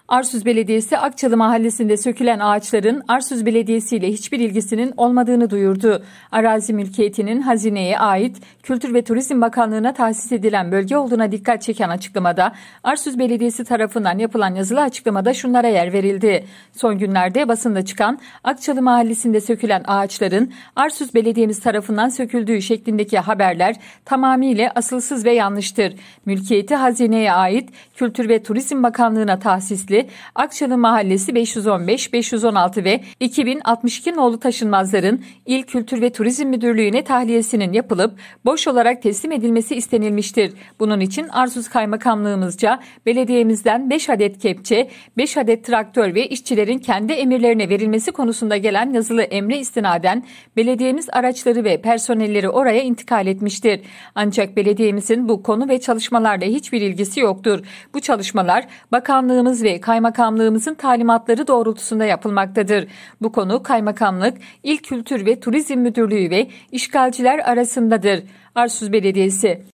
Arsuz Belediyesi Akçalı Mahallesi'nde sökülen ağaçların Arsuz Belediyesi ile hiçbir ilgisinin olmadığını duyurdu. Arazi mülkiyetinin hazineye ait Kültür ve Turizm Bakanlığı'na tahsis edilen bölge olduğuna dikkat çeken açıklamada Arsuz Belediyesi tarafından yapılan yazılı açıklamada şunlara yer verildi. Son günlerde basında çıkan Akçalı Mahallesi'nde sökülen ağaçların Arsuz Belediyemiz tarafından söküldüğü şeklindeki haberler tamamıyla asılsız ve yanlıştır. Mülkiyeti hazineye ait Kültür ve Turizm Bakanlığı'na tahsisli Akçalı Mahallesi 515, 516 ve 2062 nolu taşınmazların İl Kültür ve Turizm Müdürlüğü'ne tahliyesinin yapılıp boş olarak teslim edilmesi istenilmiştir. Bunun için Arsuz Kaymakamlığımızca belediyemizden 5 adet kepçe, 5 adet traktör ve işçilerin kendi emirlerine verilmesi konusunda gelen yazılı emre istinaden belediyemiz araçları ve personelleri oraya intikal etmiştir. Ancak belediyemizin bu konu ve çalışmalarla hiçbir ilgisi yoktur. Bu çalışmalar bakanlığımız ve kaymakamlığımızın talimatları doğrultusunda yapılmaktadır. Bu konu kaymakamlık, İl Kültür ve Turizm Müdürlüğü ve işgalciler arasındadır. Arsuz Belediyesi